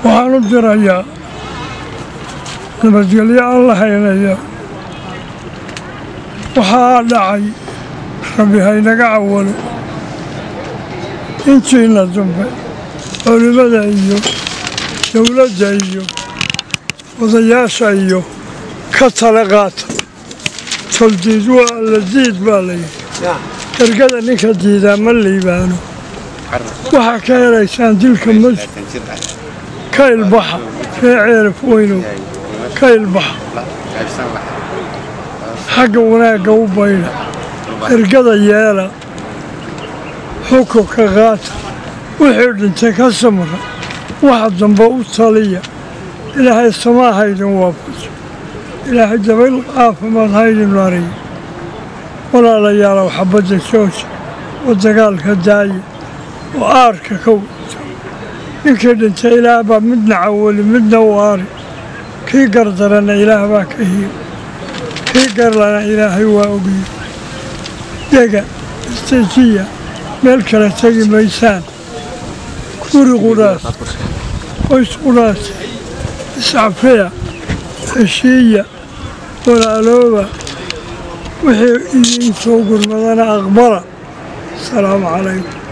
waxaan u dirayaa nabadgelyo alla haynaya waxaa dhacay rabbi haynaga cawalo intiina dambe culimada iyo dowladda iyo odayaasha iyo ka tala qaata toldiid waa alla diid baa layidhi ergada ninka diidaa ma liibaano waxaa ka helaysaan dilka masjid ka ilbaxa ree ceelaf weynow ka ilbaxa xagga wanaagga u baydha ergada yeela xukunka qaata wixii dhintay ka samra waxa dambe u taliya ilaahay samaa haydin waafajo ilaahay dabayl caafimaad haydin mariyo walaalayaalow xabadda jooja oo dagaalka daaya oo aarka ka wata ninkii dhintay ilaah baa midna cawali midna waari kii gardarana ilaah baa ka hiyo kii garlana ilaahay waa ogiyo dega istajiya meel kale tegi maysaan guri qudhaas qoys qudhaas iscafiya heshiiya walaalooba wixii idiin soo gurmadana aqbala asalaamu calaykum